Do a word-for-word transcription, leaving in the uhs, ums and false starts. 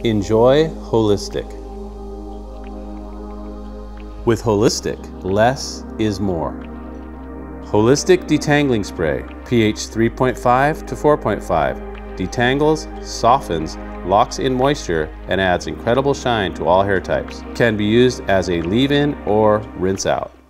Enjoy Holistic. With Holistic, less is more. Holistic Detangling Spray, pH three point five to four point five, detangles, softens, locks in moisture, and adds incredible shine to all hair types. Can be used as a leave-in or rinse out.